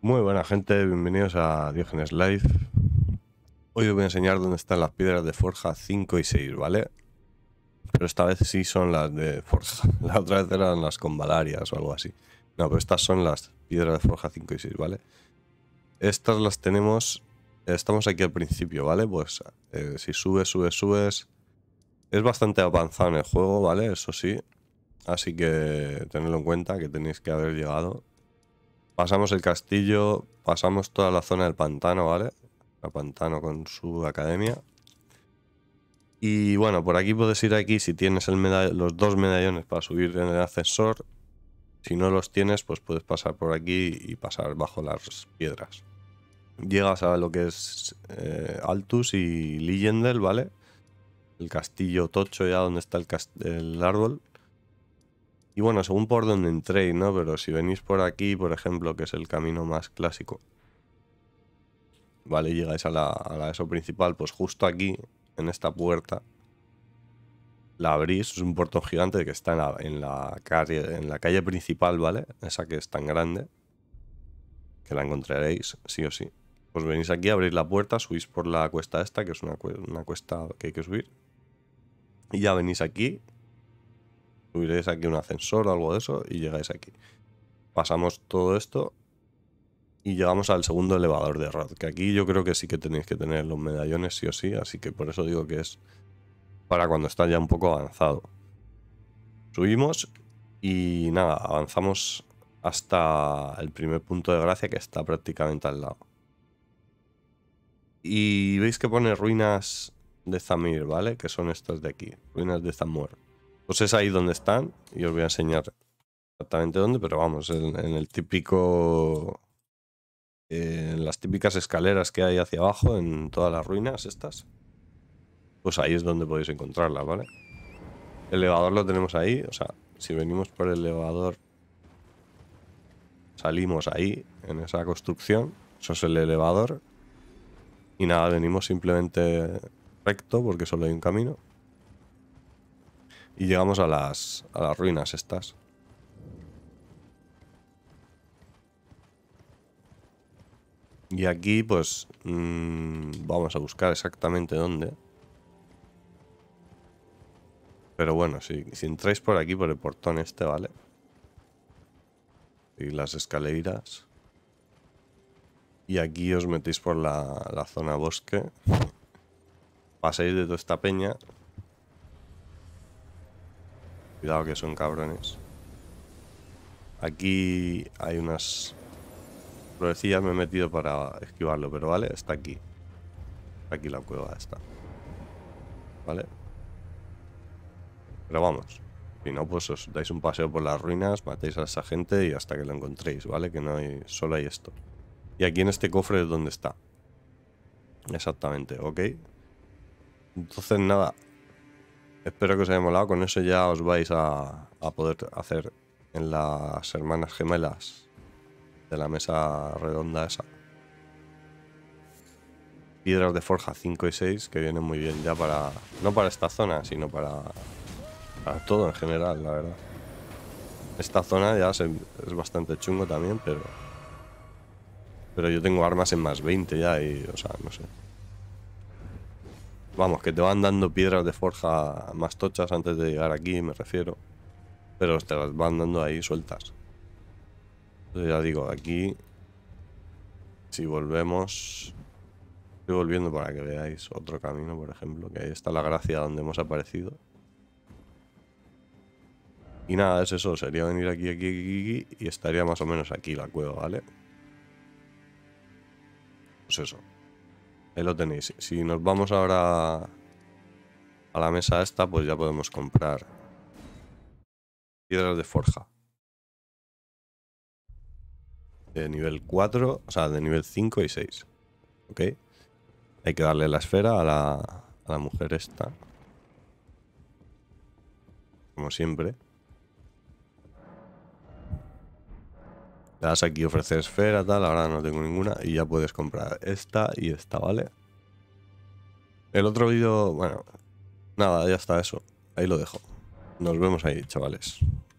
Muy buena gente, bienvenidos a Diógenes Live. Hoy os voy a enseñar dónde están las piedras de forja 5 y 6, ¿vale? Pero esta vez sí son las de forja. La otra vez eran las con valarias o algo así. No, pero estas son las piedras de forja 5 y 6, ¿vale? Estas las tenemos... Estamos aquí al principio, ¿vale? Pues si subes... Es bastante avanzado en el juego, ¿vale? Eso sí. Así que tenedlo en cuenta que tenéis que haber llegado. Pasamos el castillo, pasamos toda la zona del pantano, ¿vale? El pantano con su academia. Y bueno, por aquí puedes ir aquí si tienes los dos medallones para subir en el ascensor. Si no los tienes, pues puedes pasar por aquí y pasar bajo las piedras. Llegas a lo que es Altus y Leyendel, ¿vale? El castillo tocho ya donde está el árbol. Y bueno, según por donde entréis, ¿no? Pero si venís por aquí, por ejemplo, que es el camino más clásico, ¿vale? Llegáis a la ESO principal, pues justo aquí, en esta puerta, la abrís. Es un portón gigante que está en la calle principal, ¿vale? Esa que es tan grande, que la encontraréis sí o sí. Pues venís aquí, abrís la puerta, subís por la cuesta esta, que es una cuesta que hay que subir. Y ya venís aquí, subiréis aquí un ascensor o algo de eso y llegáis aquí. Pasamos todo esto y llegamos al segundo elevador de Rod, que aquí yo creo que sí que tenéis que tener los medallones sí o sí, así que por eso digo que es para cuando está ya un poco avanzado. Subimos y nada, avanzamos hasta el primer punto de gracia que está prácticamente al lado. Y veis que pone ruinas de Zamir, ¿vale? Que son estas de aquí, ruinas de Zamor. Pues es ahí donde están y os voy a enseñar exactamente dónde, pero vamos, en el típico... en las típicas escaleras que hay hacia abajo, en todas las ruinas estas. Pues ahí es donde podéis encontrarlas, ¿vale? El elevador lo tenemos ahí, o sea, si venimos por el elevador, salimos ahí, en esa construcción, eso es el elevador. Y nada, venimos simplemente recto, porque solo hay un camino. Y llegamos a las ruinas estas. Y aquí, pues, vamos a buscar exactamente dónde. Pero bueno, si entráis por aquí, por el portón este, ¿vale? Y las escaleras. Y aquí os metéis por la zona bosque. Pasáis de toda esta peña. Cuidado que son cabrones. Aquí hay unas florecillas, me he metido para esquivarlo, pero vale, está aquí. Está aquí la cueva esta. ¿Vale? Pero vamos. Si no, pues os dais un paseo por las ruinas, matéis a esa gente y hasta que lo encontréis, ¿vale? Que no hay, solo hay esto. Y aquí en este cofre es donde está. Exactamente, ¿ok? Entonces nada. Espero que os haya molado. Con eso ya os vais a poder hacer en las hermanas gemelas de la mesa redonda esa. Piedras de forja 5 y 6 que vienen muy bien ya para... No para esta zona, sino para todo en general, la verdad. Esta zona ya es bastante chungo también, pero yo tengo armas en más 20 ya y, o sea, no sé. Vamos, que te van dando piedras de forja más tochas antes de llegar aquí, me refiero. Pero te las van dando ahí sueltas. Entonces ya digo, aquí... Si volvemos... Estoy volviendo para que veáis otro camino, por ejemplo, que ahí está la gracia donde hemos aparecido. Y nada, es eso, sería venir aquí y estaría más o menos aquí la cueva, ¿vale? Pues eso. Ahí lo tenéis. Si nos vamos ahora a la mesa esta, pues ya podemos comprar piedras de forja. De nivel 4, o sea, de nivel 5 y 6. ¿Ok? Hay que darle la esfera a la mujer esta. Como siempre. Le das aquí ofrecer esfera, tal, ahora no tengo ninguna. Y ya puedes comprar esta y esta, ¿vale? El otro vídeo, bueno, nada, ya está eso. Ahí lo dejo. Nos vemos ahí, chavales.